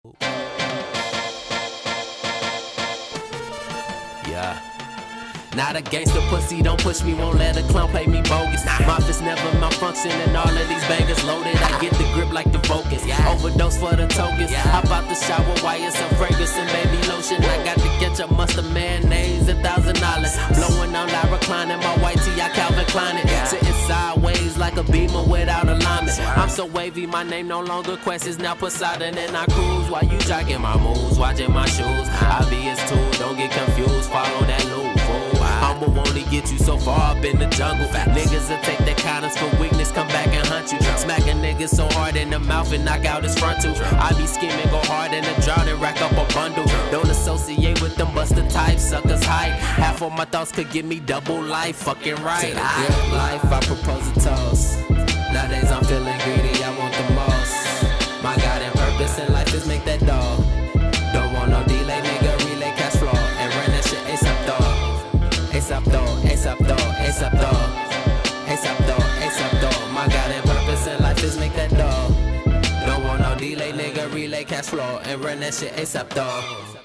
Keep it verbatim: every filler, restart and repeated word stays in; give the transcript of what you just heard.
Yeah. Not a gangster pussy, don't push me, won't let a clown play me bogus. My fist never malfunction and all of these bangers loaded. I get the grip like the Focus. Overdose for the tokens. Hop out the shower, wire some fragrance and baby lotion. I got the ketchup, mustard, mayonnaise, a thousand dollars. Blowing on la reclining, my white tee, I Calvin Klein it. Sitting sideways like a beamer without alignment. I'm so wavy, my name no longer Quest, is now Poseidon. And I cruise while you tracking my moves, watching my shoes. Obvious too, don't get confused, follow that loop. Humble only get you so far up in the jungle. Niggas will take their kindness for weakness, come back and hunt you. Smack a nigga so hard in the mouth and knock out his front tooth. I be scheming, go hard in the drought and rack up a bundle. Don't associate with them buster types, suckers hype. Half of my thoughts could give me double life, fucking right. To the good life, I propose a toast. Nowadays I'm feeling greedy, I want the most. My God and purpose in life is make that dog. Don't want no delay, nigga, relay cash flow and run that shit ASAP dog. ASAP dog, ASAP dog, ASAP dog, ASAP dog, ASAP dog. My God and purpose in life is make that dog. Don't want no delay, nigga, relay cash flow and run that shit ASAP dog.